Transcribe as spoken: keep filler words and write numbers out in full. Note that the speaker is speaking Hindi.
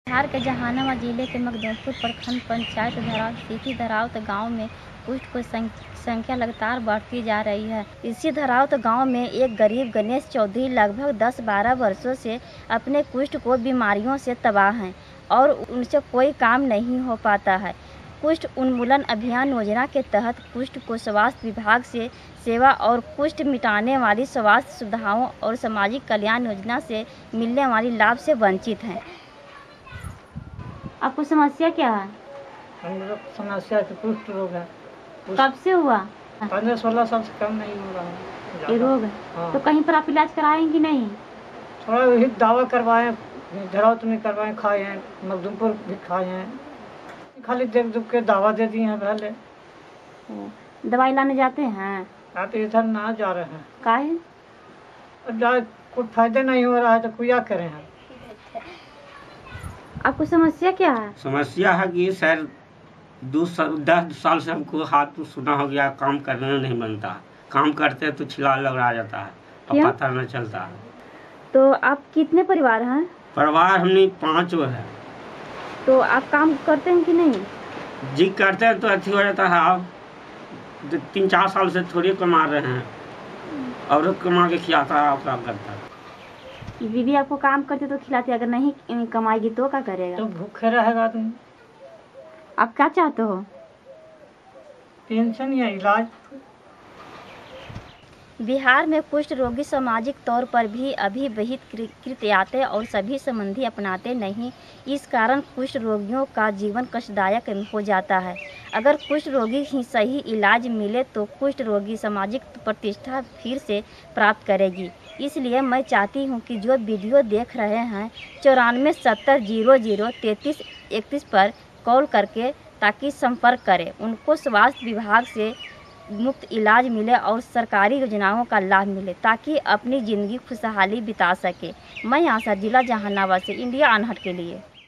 बिहार के जहानाबाद जिले के मखदूमपुर प्रखंड पंचायत धरावत सिटी धरावत गांव में कुष्ठ की संख्या लगातार बढ़ती जा रही है। इसी धरावत गांव में एक गरीब गणेश चौधरी लगभग दस बारह वर्षों से अपने कुष्ठ को बीमारियों से तबाह हैं और उनसे कोई काम नहीं हो पाता है। कुष्ठ उन्मूलन अभियान योजना के तहत कुष्ठ को स्वास्थ्य विभाग से सेवा और कुष्ठ मिटाने वाली स्वास्थ्य सुविधाओं और सामाजिक कल्याण योजना से मिलने वाली लाभ से वंचित हैं। आपको समस्या क्या है? हम समस्या तो कुष्ठ रोग है। कब से हुआ? पंद्रह सोलह साल से कम नहीं हो रहा है ये रोग है। हाँ। तो कहीं पर आप इलाज कराएं कि नहीं? थोड़ा वही दवा करवाएं, धरावत में करवाएं, खाए हैं, मखदूमपुर भी खाए हैं, खाली देख दुख के दवा दे दी हैं पहले। दवाई लाने जाते हैं? आप इधर ना जा रहे हैं। काहे? अब कुछ फायदा नहीं हो रहा है तो क्या करें हम। आपको समस्या क्या है? समस्या है कि सर दो साल दस साल से हमको हाथ सुना हो गया, काम करना नहीं बनता, काम करते हैं तो छिला लगा जाता है और पता न चलता है। तो आप कितने परिवार हैं? परिवार हमने पाँच है। तो आप काम करते हैं कि नहीं? जी करते हैं तो अच्छी हो जाता है। आप तीन चार साल से थोड़ी कमा रहे हैं और कमा के खिलाता है, आप काम करता है। बीवी आपको काम करते तो खिलाती, अगर नहीं कमाएगी तो क्या करेगा? तो भूखे रहेगा आदमी। आप क्या चाहते हो? पेंशन या इलाज। बिहार में कुष्ठ रोगी सामाजिक तौर पर भी अभी बहिष्कृत आते और सभी संबंधी अपनाते नहीं। इस कारण कुष्ठ रोगियों का जीवन कष्टदायक हो जाता है। अगर कुष्ठ रोगी ही सही इलाज मिले तो कुष्ठ रोगी सामाजिक प्रतिष्ठा फिर से प्राप्त करेगी। इसलिए मैं चाहती हूं कि जो वीडियो देख रहे हैं चौरानवे सत्तर जीरो जीरो तैंतीस इकतीस पर कॉल करके ताकि संपर्क करें, उनको स्वास्थ्य विभाग से मुफ्त इलाज मिले और सरकारी योजनाओं का लाभ मिले ताकि अपनी ज़िंदगी खुशहाली बिता सके। मैं आशा, जिला जहानाबाद से, इंडिया अनहट के लिए।